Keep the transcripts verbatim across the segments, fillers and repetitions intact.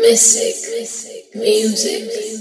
Mystic music.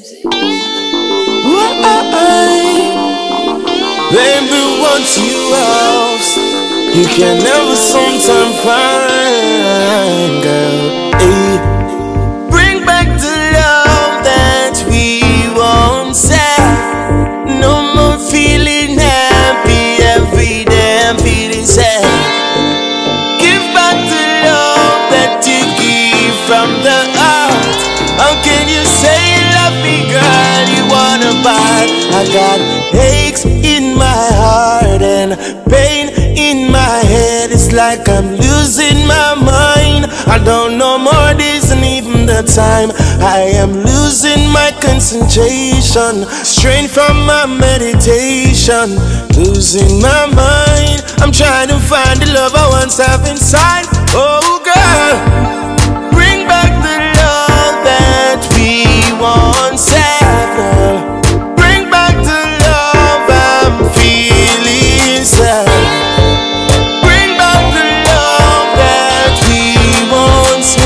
Baby, once you lost, you can never sometime find, girl. Hey. Bring back the love that we once had. No more feeling happy every day, I'm feeling sad. Give back the love that you give from the heart. How can you say you love me, girl? You wanna bite? I got aches in my heart and pain in my head. It's like I'm losing my mind. I don't know more days than even the time. I am losing my concentration, strained from my meditation, losing my mind. I'm trying to find the love I once have inside. Oh girl, bring back the love that we once had, girl. Bring back the love I'm feeling sad. Bring back the love that we once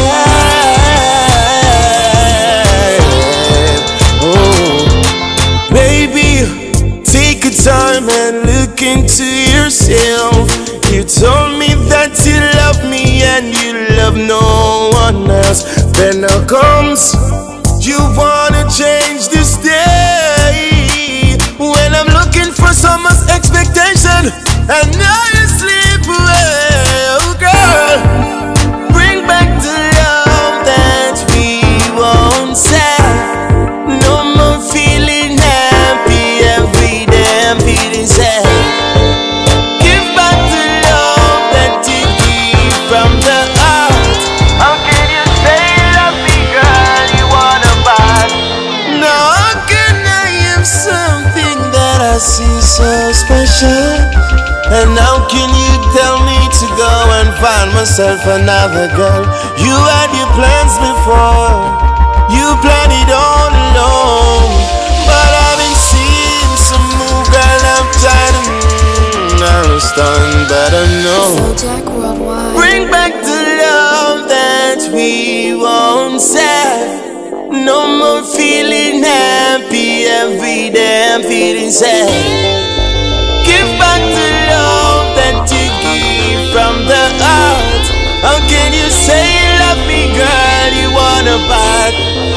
had. Oh, baby, take your time and look into yourself. You told me that you love me and you love no one else. Then now comes, you wanna change this day. When I'm looking for someone's expectation and now you sleep away. Oh girl, bring back the love that we once had. No more feeling happy every day, I'm feeling sad. Give back the love that you give from the heart. How can you say you love me, girl? You wanna buy? Now how can I have something that I see so special? And how can you tell me to go and find myself another girl? You had your plans before, you planned it all alone. But I've been seeing some move, girl, I'm tired of mm, I understand, but I know. Zodiac Worldwide. Bring back the love that we once had. No more feeling happy every day, I'm feeling sad. Give back the love that you give from the heart. How can you say you love me, girl? You wanna bite?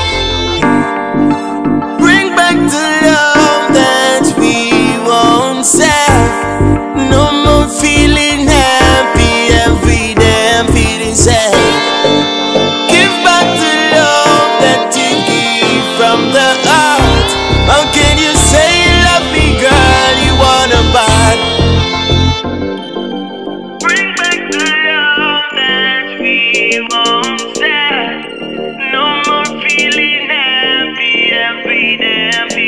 Bring back the love that we once had. No more feeling happy every day, I'm feeling sad. Give back the love that you give from the heart. How can you say you love me, girl? You wanna bite? Bring back the love that we once had. No more feeling happy every day.